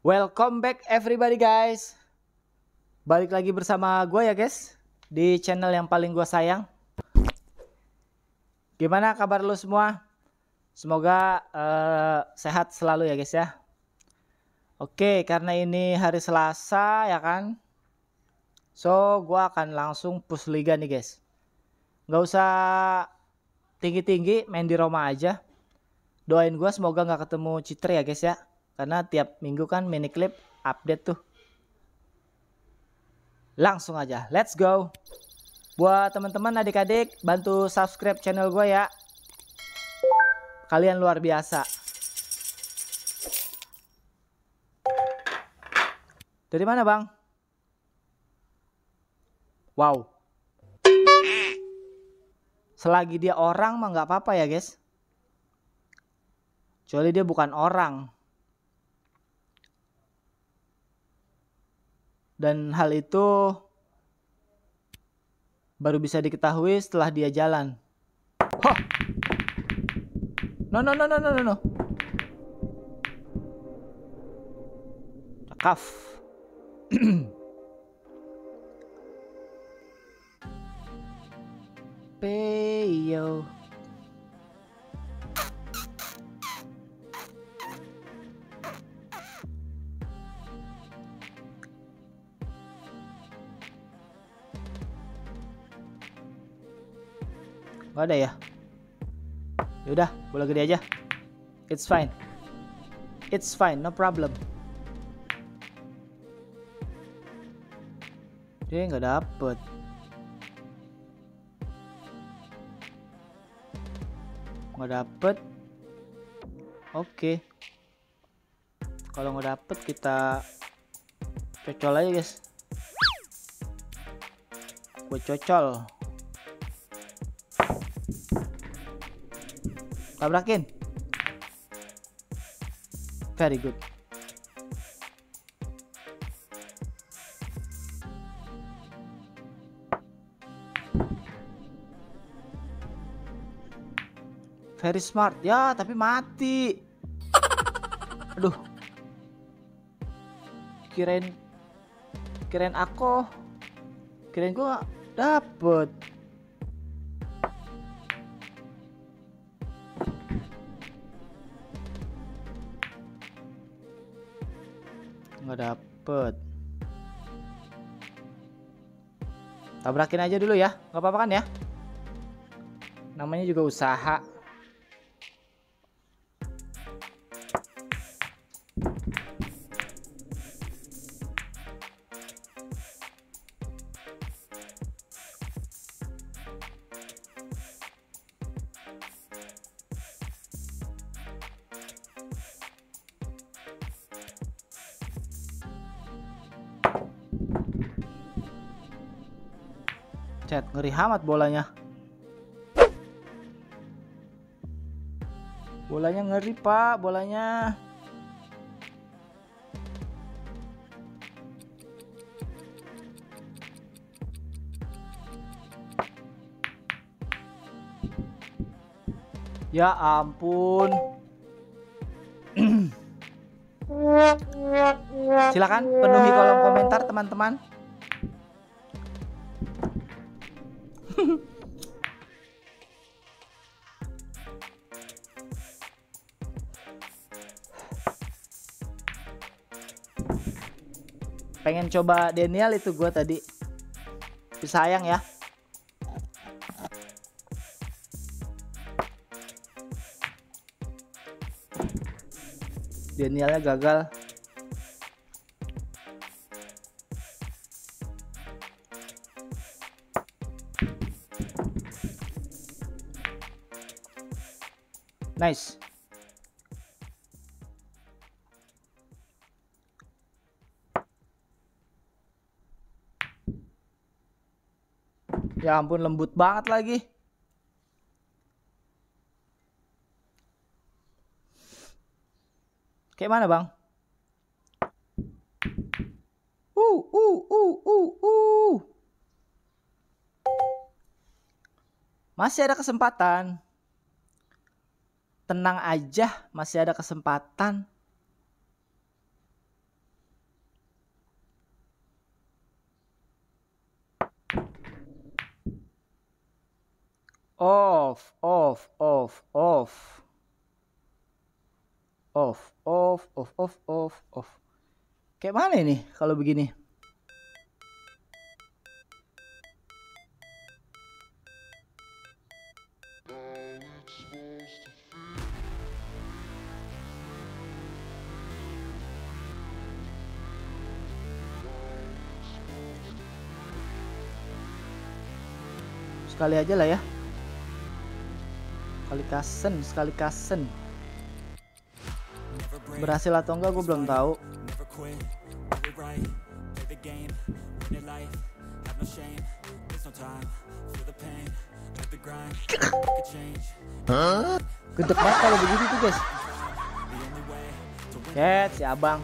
Welcome back everybody guys. Balik lagi bersama gue ya guys, di channel yang paling gue sayang. Gimana kabar lu semua? Semoga sehat selalu ya guys ya. Oke, karena ini hari Selasa ya kan, so gue akan langsung push liga nih guys. Gak usah tinggi-tinggi, main di Roma aja. Doain gue semoga gak ketemu cheater ya guys ya, karena tiap minggu kan mini clip update tuh. Langsung aja, let's go. Buat teman-teman adik-adik, bantu subscribe channel gue ya. Kalian luar biasa. Dari mana bang? Wow. Selagi dia orang mah nggak apa-apa ya guys. Kecuali dia bukan orang. Dan hal itu baru bisa diketahui setelah dia jalan. Huh. No. Cakaf. Peyo. Gak ada ya? Yaudah, bola gede aja. It's fine. It's fine, no problem. Dia nggak dapet. Nggak dapet. Oke. Kalau nggak dapet kita cocol aja guys. Gue cocol. Tabrakin. Very good. Very smart. Ya, tapi mati. Aduh. Kirain aku. Kirain gua dapet. Nggak dapet. Tabrakin aja dulu ya, nggak apa-apa kan ya, namanya juga usaha. Cet, ngeri amat bolanya. Bolanya ngeri pak, bolanya. Ya ampun. Silakan penuhi kolom komentar teman-teman. Pengen coba Daniel itu gue tadi, tapi sayang ya. Danielnya gagal. Nice. Ya ampun, lembut banget lagi. Kayak mana bang? Masih ada kesempatan. Tenang aja, masih ada kesempatan. Off, off, off, off. Off, off, off, off, off, off. Kayak mana ini kalau begini? Sekali aja lah ya. Sekali kasen. Berhasil atau enggak gue belum tahu. Gede banget kalau begitu tuh guys. Si abang.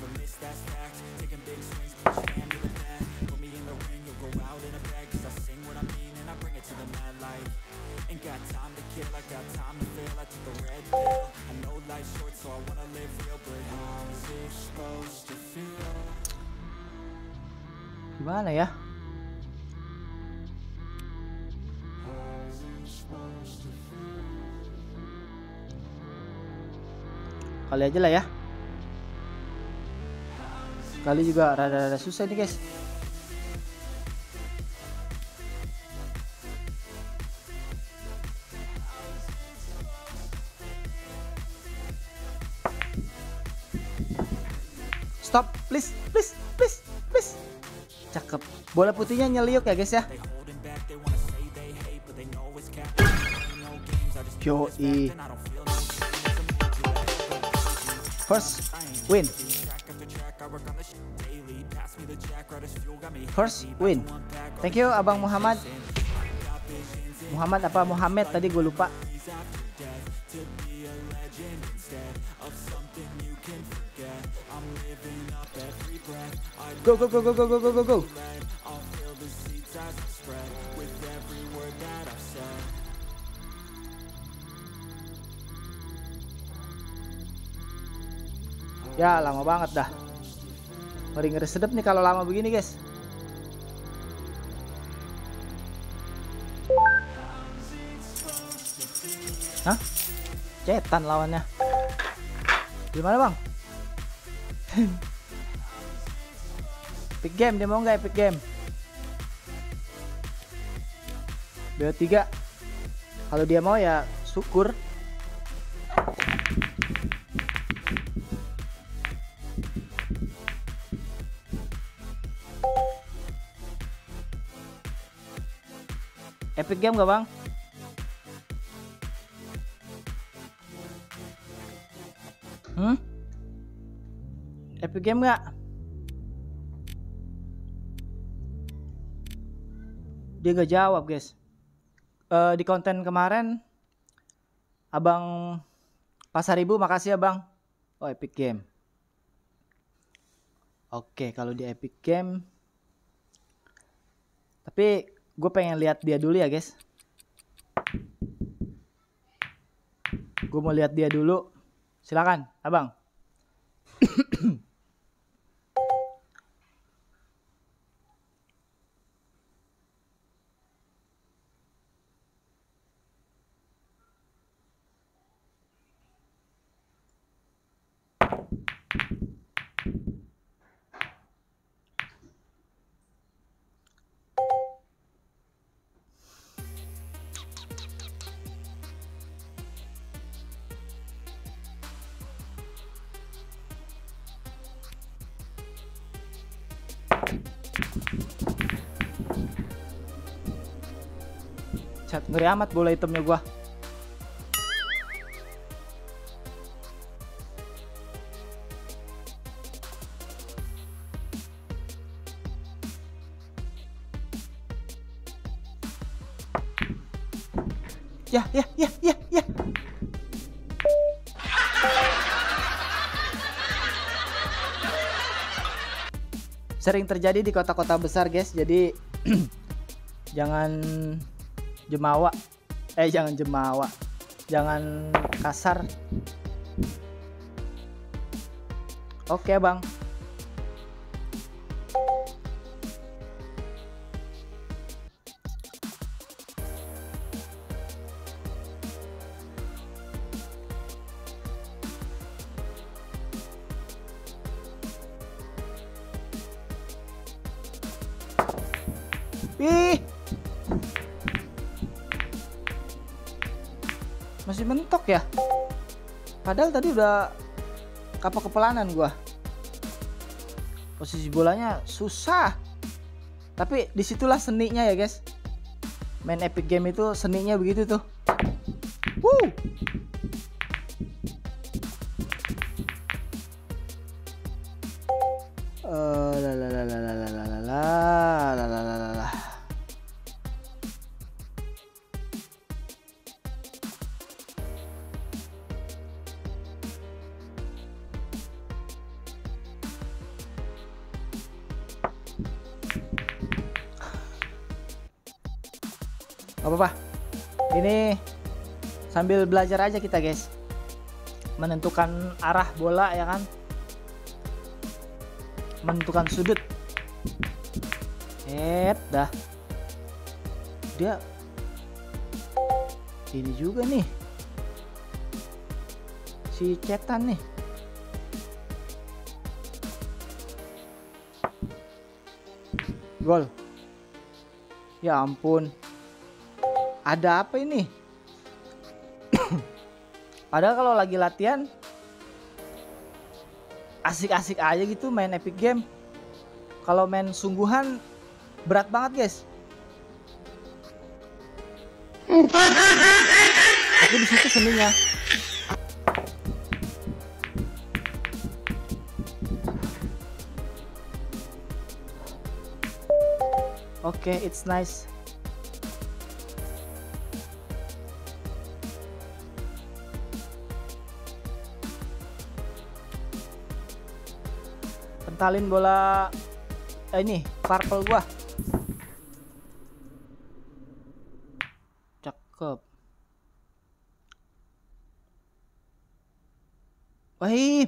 Gimana ya? Kali aja lah ya. Kali juga rada-rada susah nih guys. Stop, please, please, please, please. Cakep. Bola putihnya nyeliuk ya guys ya. Yoi. First win. First win. Thank you Abang Muhammad. Muhammad apa Muhammad tadi gue lupa. Go go go go go go go go go. Ya lama banget dah. Ngeri-ngeri sedep nih kalau lama begini guys. Hah? Cetan lawannya. Gimana bang? Epic game, dia mau nggak epic game? BO3. Kalau dia mau ya syukur. Epic game gak bang? Epic game gak? Dia gak jawab guys. Di konten kemarin Abang Pasar Ibu, makasih ya bang. Oh epic game. Oke kalau di epic game, tapi gue pengen lihat dia dulu ya guys. Gue mau lihat dia dulu. Silakan abang. Chat ngeri amat bola hitamnya gua. Ya. Sering terjadi di kota-kota besar guys, jadi jangan jemawa. Jangan kasar. Oke bang. Ih, masih mentok ya. Padahal tadi udah kepelanan gua. Posisi bolanya susah. Tapi disitulah seninya ya guys. Main Epic Game itu seninya begitu tuh. Woo. Apa-apa. Ini sambil belajar aja kita guys. Menentukan arah bola ya kan. Menentukan sudut. Dah. Dia ini juga nih. Si cetan nih. Gol. Ya ampun. Ada apa ini? Padahal kalau lagi latihan asik-asik aja gitu main Epic Game. Kalau main sungguhan berat banget guys. Tapi di situ seninya. Oke, it's nice. Pentalin bola ini purple gua. Cakep. Wih.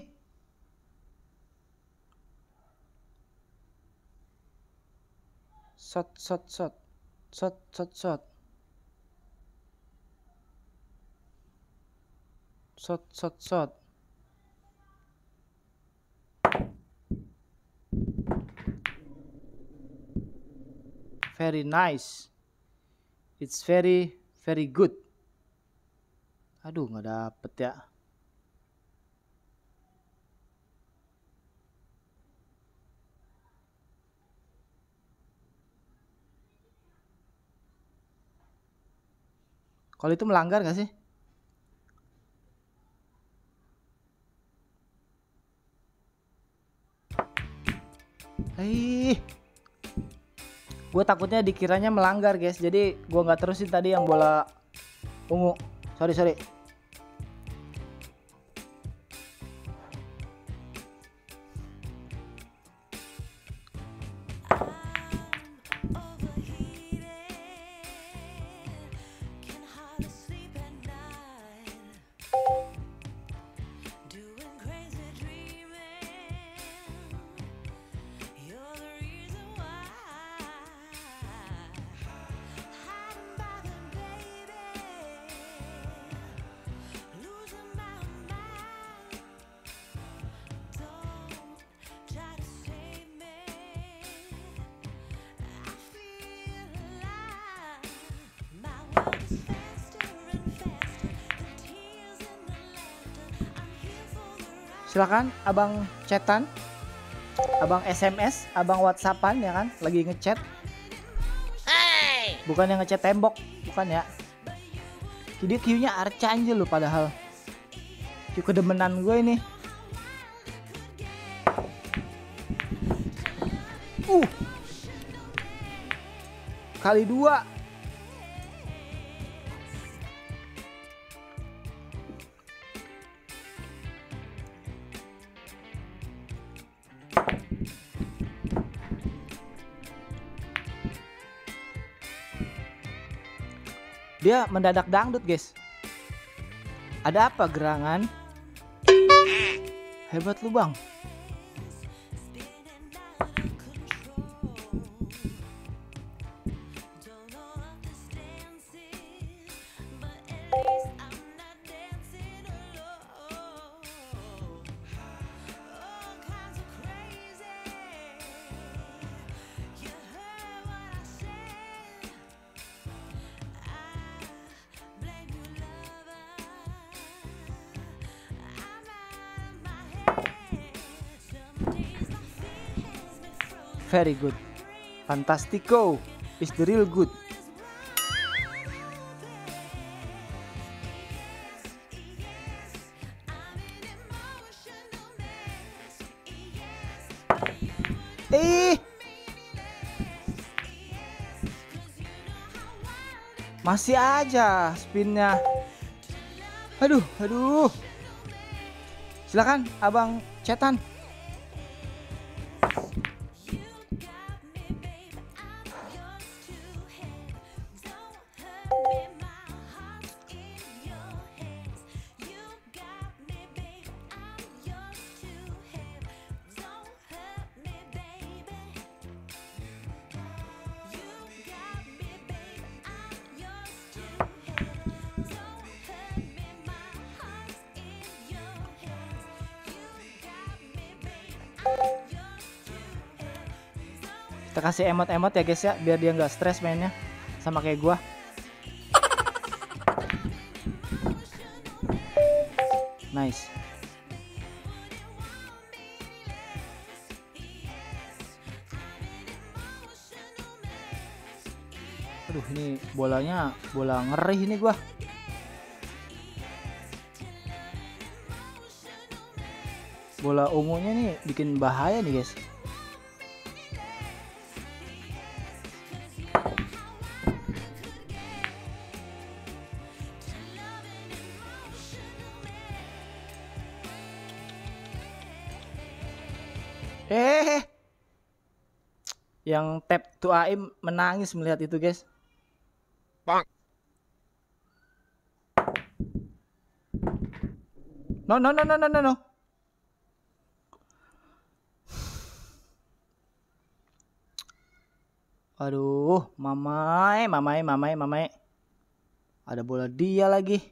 Shot. Shot. Very nice. It's very good. Aduh, nggak dapet ya. Kalau itu melanggar nggak sih? Gue takutnya dikiranya melanggar guys, jadi gue nggak terusin tadi yang bola ungu. Sorry. Silakan abang chatan, abang SMS, abang WhatsAppan ya kan, lagi ngechat. Bukan yang ngechat tembok, bukan ya. Jadi Q-nya Archangel loh padahal. Q kedemenan gue ini. Kali 2. Dia mendadak dangdut guys. Ada apa gerangan? Hebat lu bang. Very good. Fantastico is the real good. Masih aja spinnya. Aduh. Silakan Abang Cetan. Kita kasih emot-emot ya guys ya, biar dia nggak stres mainnya sama kayak gua. Nice. Aduh, ini bolanya bola ngeri ini gua. Bola ungunya nih bikin bahaya nih guys. Yang tap to aim menangis melihat itu guys. Bang. No. Aduh, mamai. Ada bola dia lagi.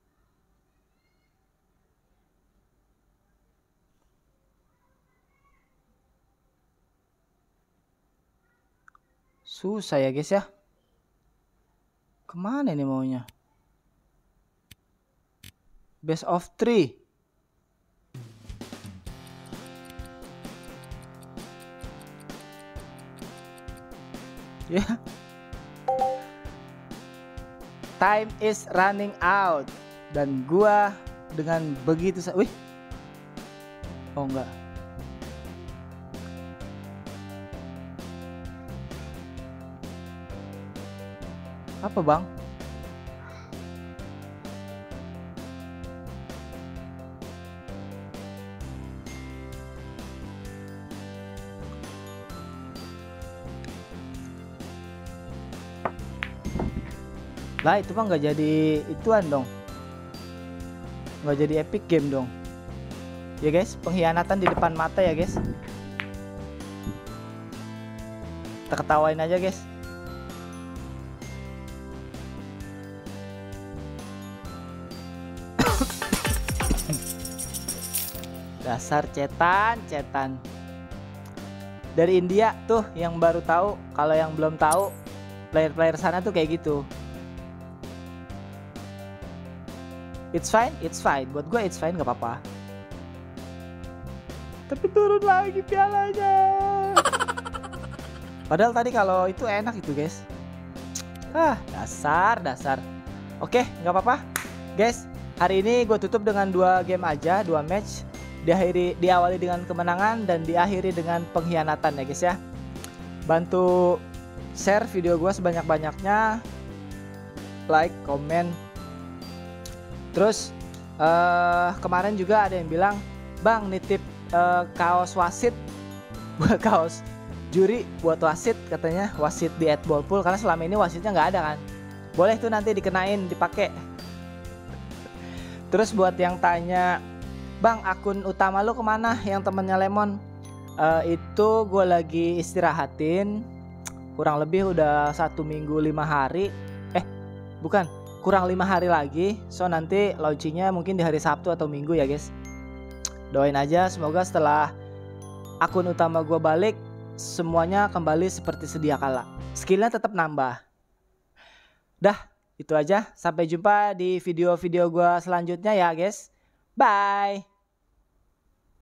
Susah ya guys ya. Kemana ini maunya? Best of 3. Ya. Yeah. Time is running out. Dan gua dengan begitu wih. Oh enggak. Apa bang? Lah itu mah nggak jadi ituan dong. Nggak jadi epic game dong. Ya guys, pengkhianatan di depan mata ya guys. Kita ketawain aja guys. Dasar cetan. Dari India tuh yang baru tahu, kalau yang belum tahu player-player sana tuh kayak gitu. It's fine. Buat gue it's fine, gak apa-apa. Tapi turun lagi pialanya. Padahal tadi kalau itu enak itu guys. Dasar. Oke, gak apa-apa guys. Hari ini gue tutup dengan 2 game aja, 2 match. Diawali dengan kemenangan dan diakhiri dengan pengkhianatan ya guys ya. Bantu share video gue sebanyak-banyaknya, like, komen. Terus kemarin juga ada yang bilang, bang nitip kaos wasit buat kaos juri buat wasit, katanya wasit di @ballpool, karena selama ini wasitnya nggak ada kan. Boleh tuh nanti dikenain, dipakai. Terus buat yang tanya, bang akun utama lu kemana yang temennya Lemon? Itu gue lagi istirahatin, kurang lebih udah 1 minggu 5 hari. Kurang 5 hari lagi. So nanti launchingnya mungkin di hari Sabtu atau Minggu ya guys. Doain aja semoga setelah akun utama gue balik, semuanya kembali seperti sedia kala. Skillnya tetap nambah. Dah, itu aja. Sampai jumpa di video-video gue selanjutnya ya guys. Bye.